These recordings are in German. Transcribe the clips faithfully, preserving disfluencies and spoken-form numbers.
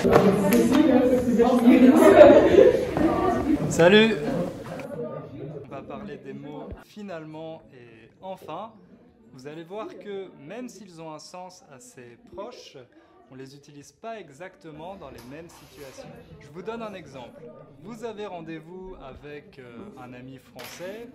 Salut! On va parler des mots finalement et enfin. Vous allez voir que même s'ils ont un sens assez proche, on ne les utilise pas exactement dans les mêmes situations. Je vous donne un exemple. Vous avez rendez-vous avec euh, un ami français.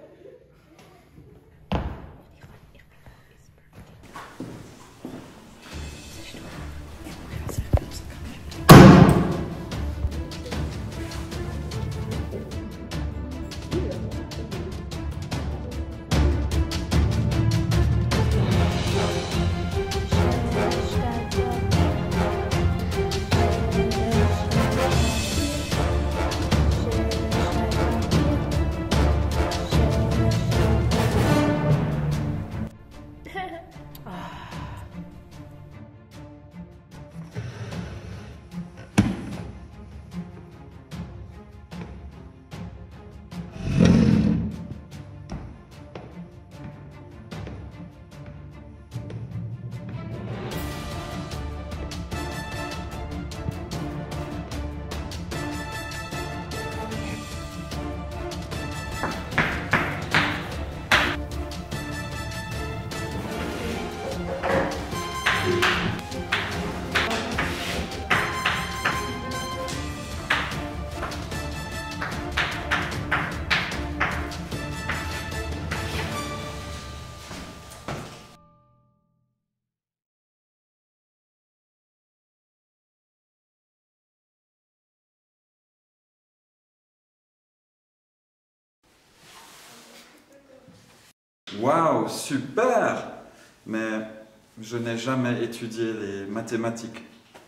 Waouh, super! Mais je n'ai jamais étudié les mathématiques.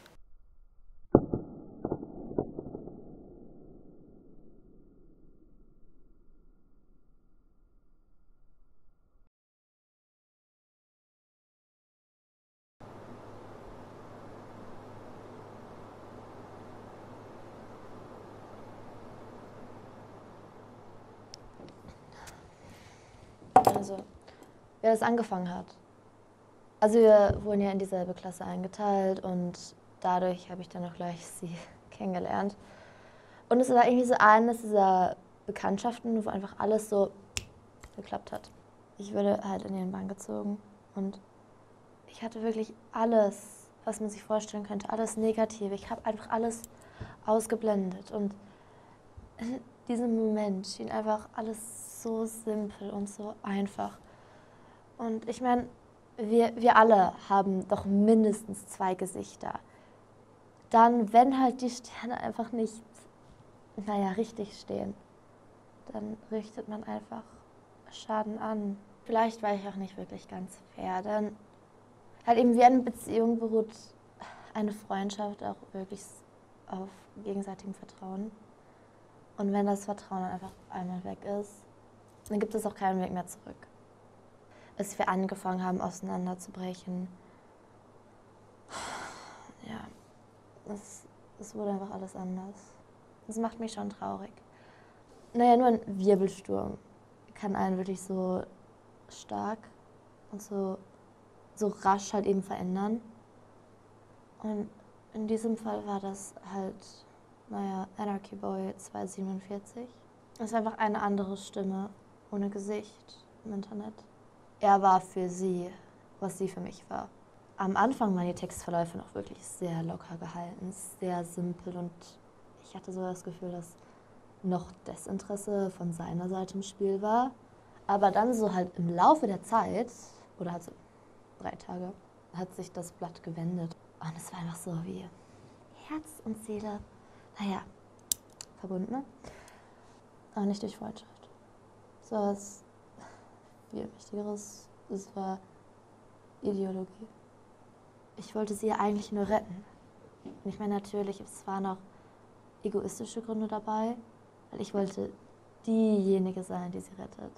Also, wer das angefangen hat. Also wir wurden ja in dieselbe Klasse eingeteilt und dadurch habe ich dann auch gleich sie kennengelernt. Und es war irgendwie so eines dieser Bekanntschaften, wo einfach alles so geklappt hat. Ich wurde halt in ihren Bann gezogen und ich hatte wirklich alles, was man sich vorstellen könnte, alles Negative. Ich habe einfach alles ausgeblendet und in diesem Moment schien einfach alles so simpel und so einfach. Und ich meine, wir, wir alle haben doch mindestens zwei Gesichter. Dann, wenn halt die Sterne einfach nicht, naja, richtig stehen, dann richtet man einfach Schaden an. Vielleicht war ich auch nicht wirklich ganz fair, denn halt eben wie eine Beziehung beruht eine Freundschaft auch wirklich auf gegenseitigem Vertrauen. Und wenn das Vertrauen dann einfach einmal weg ist, dann gibt es auch keinen Weg mehr zurück. Als wir angefangen haben, auseinanderzubrechen, ja, es, es wurde einfach alles anders. Das macht mich schon traurig. Naja, nur ein Wirbelsturm kann einen wirklich so stark und so, so rasch halt eben verändern. Und in diesem Fall war das halt, naja, Anarchy Boy zweihundertsiebenundvierzig. Es ist einfach eine andere Stimme, ohne Gesicht im Internet. Er war für sie, was sie für mich war. Am Anfang waren die Textverläufe noch wirklich sehr locker gehalten, sehr simpel und ich hatte so das Gefühl, dass noch Desinteresse von seiner Seite im Spiel war. Aber dann so halt im Laufe der Zeit, oder halt so drei Tage, hat sich das Blatt gewendet. Und es war einfach so wie Herz und Seele, naja, verbunden, ne? Aber nicht durch Freundschaft. So was viel Wichtigeres, das war Ideologie. Ich wollte sie ja eigentlich nur retten. Und ich meine, natürlich, es waren auch egoistische Gründe dabei, weil ich wollte diejenige sein, die sie rettet.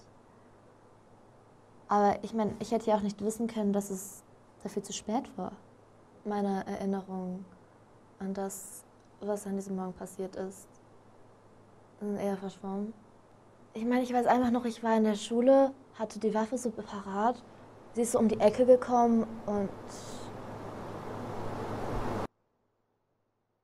Aber ich meine, ich hätte ja auch nicht wissen können, dass es dafür zu spät war. Meine Erinnerungen an das, was an diesem Morgen passiert ist, sind eher verschwommen. Ich meine, ich weiß einfach noch, ich war in der Schule, hatte die Waffe so parat. Sie ist so um die Ecke gekommen und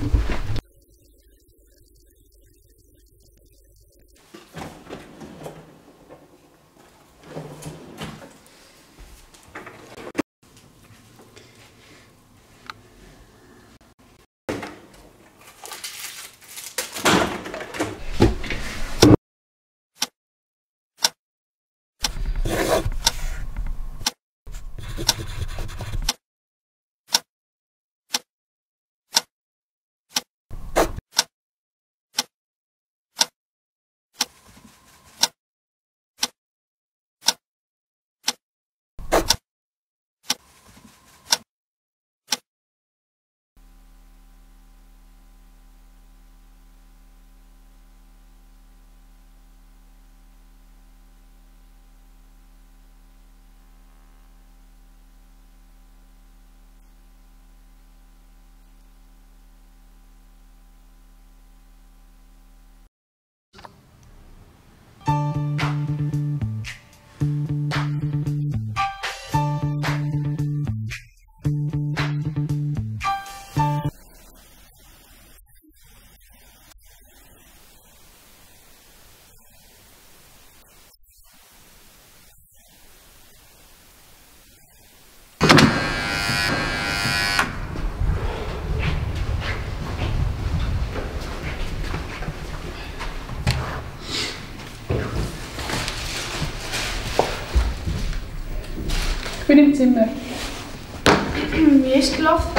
Ich bin im Zimmer. Wie ist es gelaufen?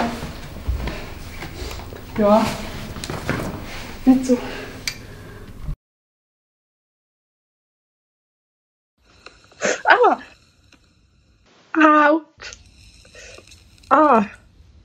Ja. Nicht so. Ah! Au! Ah!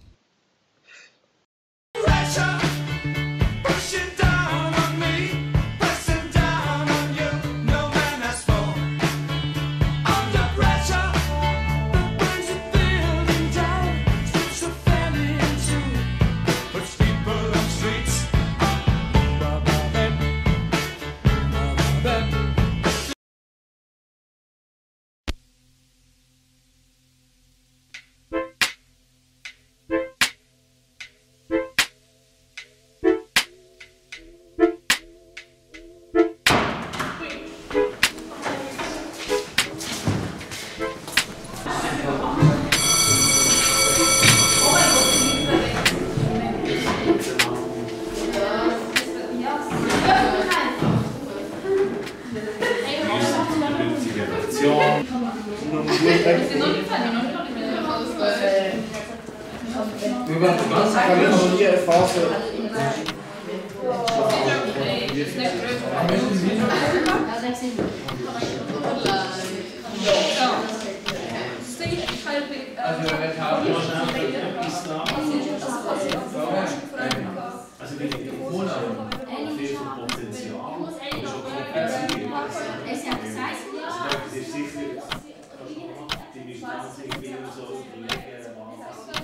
Über die ganze Familie Phase. Also wenn die Corona viel Potenzial ist schon kompliziert. Das ist sicher die Distanz irgendwie so überlegen, was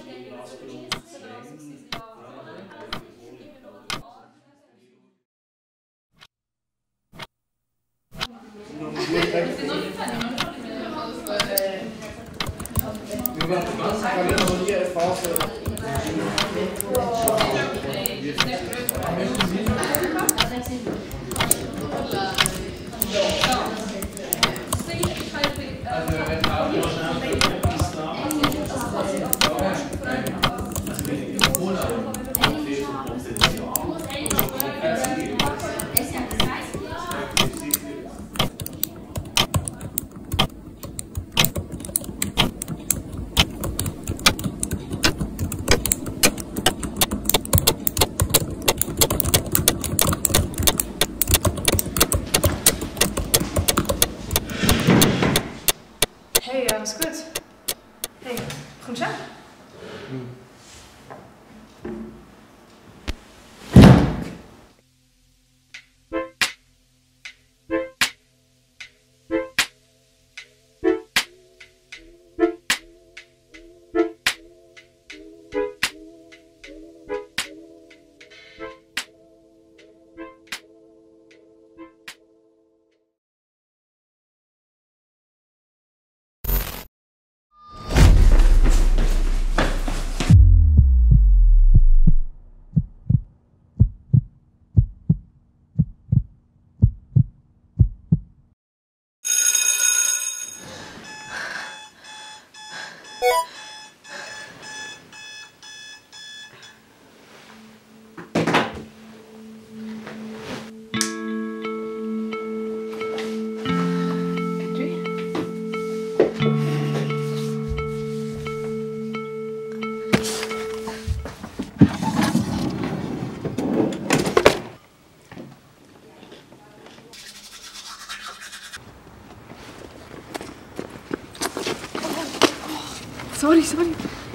Über die ganze Familie Phase. sorry, sorry.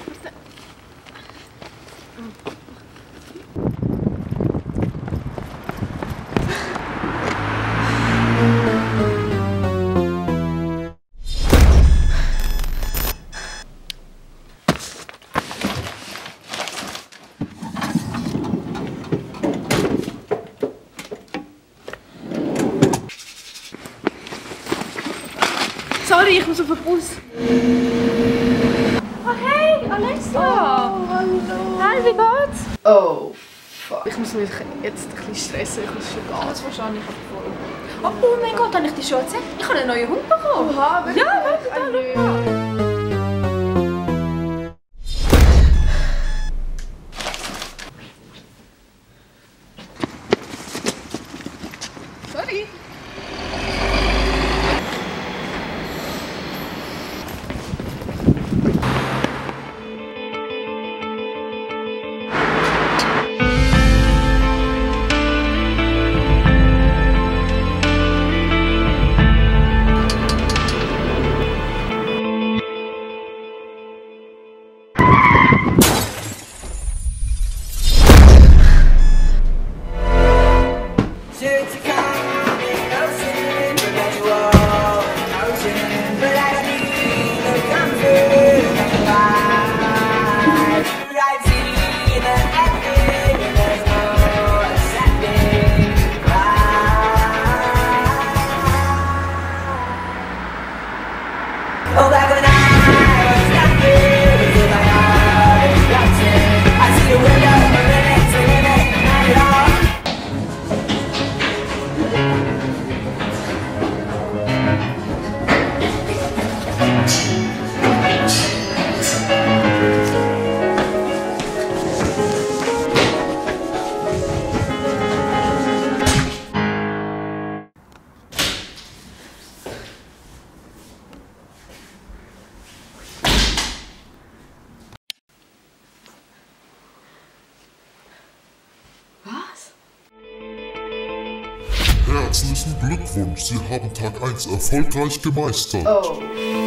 Sorry, ich muss auf den Bus. Oh hey, Alexia! Oh, hallo. Hi, wie geht's? Oh, fuck. Ich muss mich jetzt ein bisschen stressen, ich muss schon gehen. Das wahrscheinlich voll. Oh, oh mein Gott, habe ich dir schon erzählt? Ich habe einen neuen Hund bekommen. Oha, wirklich? Ja, warte, da, schau mal. Sorry. Herzlichen Glückwunsch, Sie haben Tag eins erfolgreich gemeistert. Oh.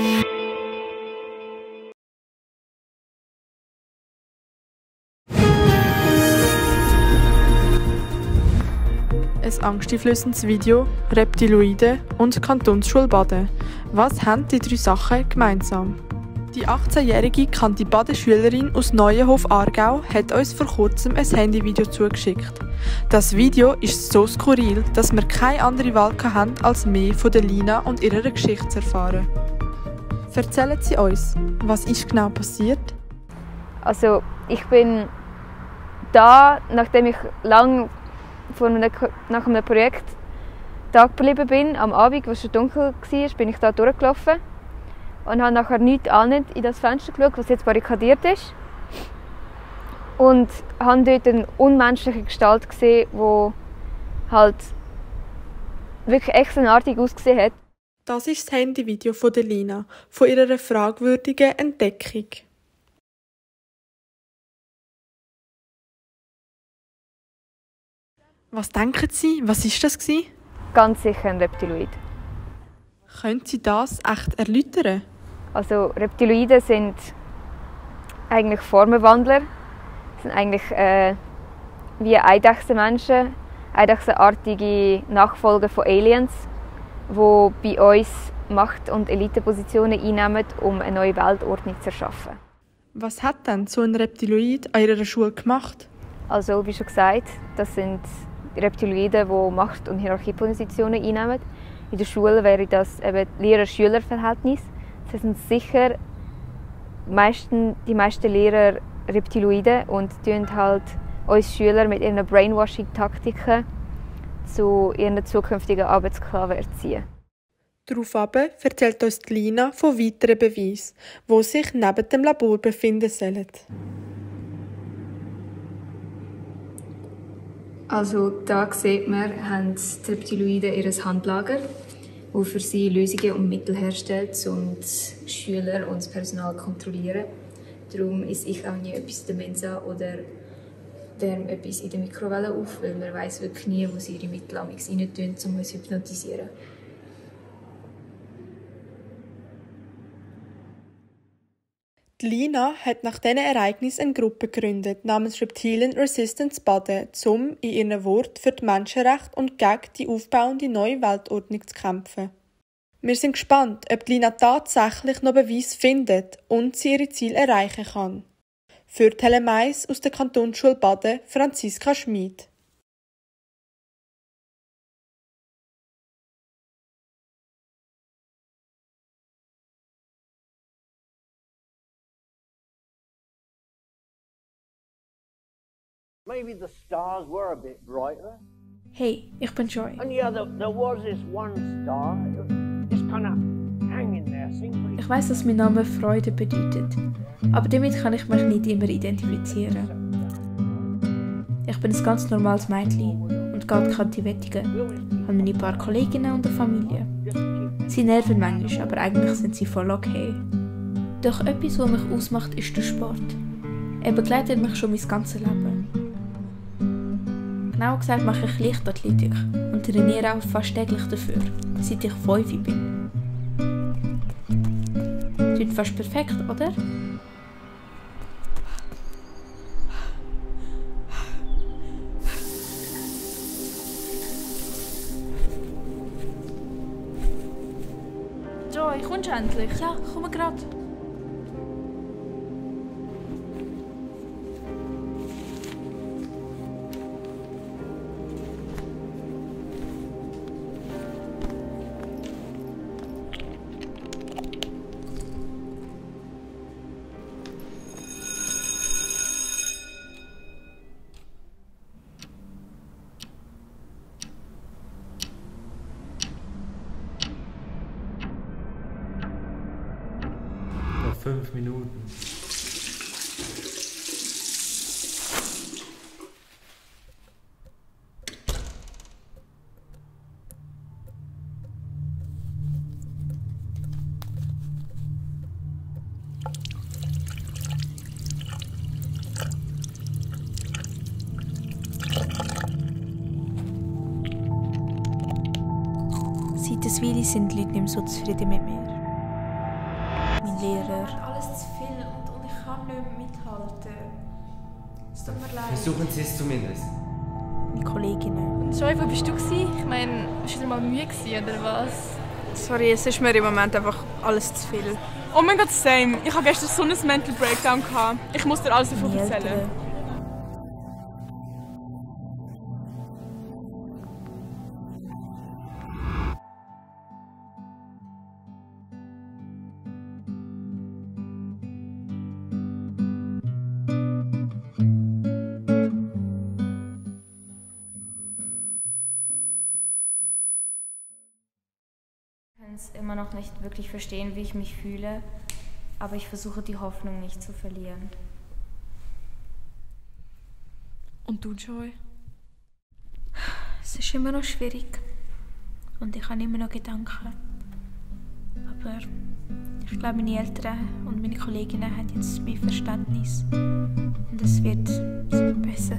Ein angsteinflößendes Video, Reptiloide und Kantonsschule Baden. Was haben die drei Sachen gemeinsam? Die achtzehnjährige Kanti Baden-Schülerin aus Neuenhof Aargau hat uns vor kurzem ein Handyvideo zugeschickt. Das Video ist so skurril, dass wir keine andere Wahl hatten, als mehr von der Lina und ihrer Geschichte zu erfahren. Erzählen Sie uns, was ist genau passiert? Also ich bin da, nachdem ich lange von einem, nach einem Projekt Tag geblieben bin, am Abend, wo es schon dunkel war, bin ich da durchgelaufen und habe nachher nichts ahnend in das Fenster geschaut, das jetzt barrikadiert ist. Und habe dort eine unmenschliche Gestalt gesehen, die halt wirklich extraartig ausgesehen hat. Das ist das Handyvideo von der Lina, von ihrer fragwürdigen Entdeckung. Was denken Sie, was war das? Ganz sicher ein Reptiloid. Können Sie das echt erläutern? Also Reptiloide sind eigentlich Formenwandler. Das sind eigentlich äh, wie Eidechsenmenschen, eidechsenartige Nachfolger von Aliens, die bei uns Macht- und Elitepositionen einnehmen, um eine neue Weltordnung zu erschaffen. Was hat denn so ein Reptiloid an Ihrer Schule gemacht? Also wie schon gesagt, das sind Reptiloide, die Macht- und Hierarchiepositionen einnehmen. In der Schule wäre das eben Lehrer-Schüler-Verhältnis. Das sind sicher meisten, die meisten Lehrer Reptiloide und tun halt uns Schüler mit ihren Brainwashing-Taktiken zu ihren zukünftigen Arbeitssklaven erziehen. Daraufhin erzählt uns die Lina von weiteren Beweisen, die sich neben dem Labor befinden sollen. Also da sieht man, haben die Reptiloide ihr Handlager, das für sie Lösungen und Mittel herstellt, um die Schüler und das Personal zu kontrollieren. Darum esse ich auch nie etwas in der Mensa oder wärme etwas in der Mikrowelle auf, weil man weiss wirklich nie, wo sie ihre Mittel rein tun, um uns zu hypnotisieren. Die Lina hat nach diesen Ereignissen eine Gruppe gegründet namens Reptilian Resistance Baden, um in ihren Worten für die Menschenrechte und gegen die aufbauende neue Weltordnung zu kämpfen. Wir sind gespannt, ob die Lina tatsächlich noch Beweis findet und sie ihre Ziele erreichen kann. Für Tele Mais aus der Kantonsschule Baden, Franziska Schmid. Maybe the stars were a bit brighter. Hey, ich bin Joy. And yeah, there, there was this one star, just kind of hanging there. Ich weiss, dass mein Name Freude bedeutet, aber damit kann ich mich nicht immer identifizieren. Ich bin ein ganz normales Mädchen und gehe an die Kantivettingen, habe meine paar Kolleginnen und eine Familie. Sie nerven manchmal, aber eigentlich sind sie voll okay. Doch etwas, was mich ausmacht, ist der Sport. Er begleitet mich schon mein ganzes Leben. Genau gesagt mache ich Leichtathletik und trainiere auch fast täglich dafür, seit ich fünf bin. Klingt fast perfekt, oder? Joy, kommst du endlich? Ja, komm grad. Fünf Minuten. Seit der Weile sind die Leute nicht mehr so zufrieden mit mir. Mein Lehrer. Alles zu viel und, und ich kann nicht mehr mithalten. Es tut mir leid. Versuchen Sie es zumindest. Meine Kolleginnen. Und Joy, wo bist du gewesen? Ich meine, bist du wieder mal müde gewesen, oder was? Sorry, es ist mir im Moment einfach alles zu viel. Oh mein Gott, same. Ich hatte gestern so einen Mental Breakdown gehabt. Ich muss dir alles davon erzählen. Ich kann immer noch nicht wirklich verstehen, wie ich mich fühle, aber ich versuche die Hoffnung nicht zu verlieren. Und du, Joy? Es ist immer noch schwierig und ich habe immer noch Gedanken. Aber ich glaube, meine Eltern und meine Kolleginnen haben jetzt mein Verständnis und es wird besser.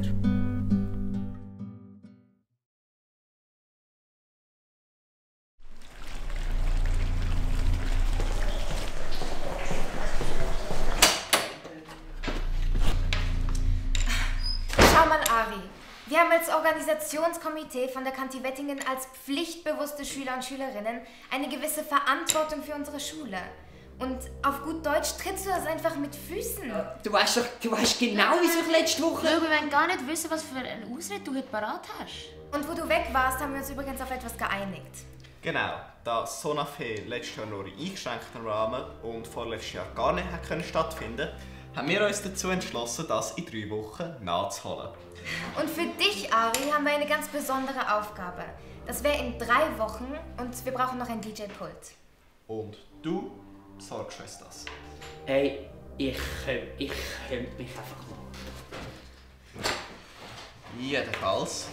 Wir haben als Organisationskomitee von der Kantivettingen als pflichtbewusste Schüler und Schülerinnen eine gewisse Verantwortung für unsere Schule. Und auf gut Deutsch trittst du das einfach mit Füßen. Ja, du weißt doch, du weißt genau, wie ich letzte Woche... Wir wollen gar nicht wissen, was für eine Ausrede du heute parat hast. Und wo du weg warst, haben wir uns übrigens auf etwas geeinigt. Genau, da Sonafé letztes Jahr nur in eingeschränktem Rahmen und vorletztes Jahr gar nicht hat stattfinden konnte, haben wir uns dazu entschlossen, das in drei Wochen nachzuholen. Und für dich, Ari, haben wir eine ganz besondere Aufgabe. Das wäre in drei Wochen und wir brauchen noch ein D J-Pult. Und du sorgst uns das. Hey, ich könnte ich könnt mich einfach mal. Jedenfalls.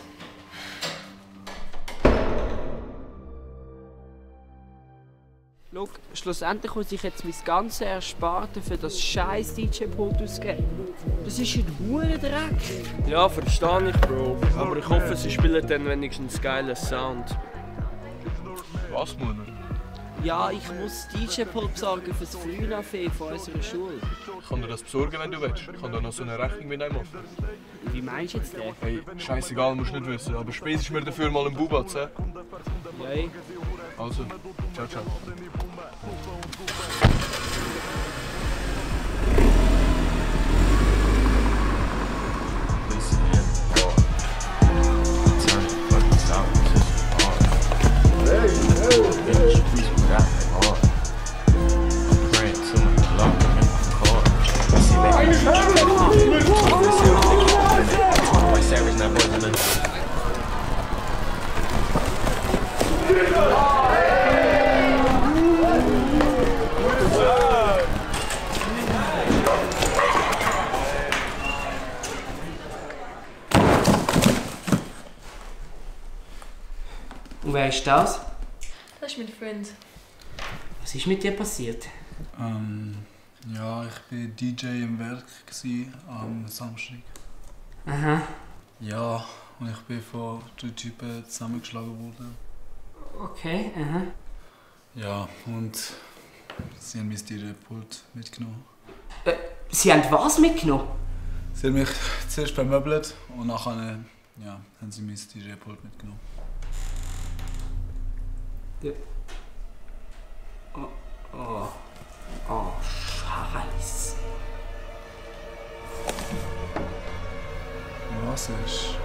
Schau, schlussendlich muss ich jetzt mein ganzes Ersparte für das scheiß D J-Pult ausgeben. Das ist ein Hurendreck. Ja, verstehe ich, Bro. Aber ich hoffe, sie spielen dann wenigstens geilen Sound. Was, Mann? Ja, ich muss D J-Pult besorgen für das Frühnafé von unserer Schule. Ich kann dir das besorgen, wenn du willst. Ich kann dir noch so eine Rechnung mitnehmen. Wie meinst du jetzt den? Hey, scheißegal, musst nicht wissen. Aber später ist mir dafür mal ein Bubatz, hä? Ja. Also, ciao, ciao. Und wer ist das? Das ist mein Freund. Was ist mit dir passiert? Ähm, ja, ich war D J im Werk am Samstag. Aha. Ja, und ich bin von drei Typen zusammengeschlagen worden. Okay, aha. Ja, und sie haben mein D J-Pult mitgenommen. Äh, sie haben was mitgenommen? Sie haben mich zuerst vermöbelt und nachher ja, haben sie mein D J-Pult mitgenommen. Ja. Oh, oh, oh, Scheiße. Was ist?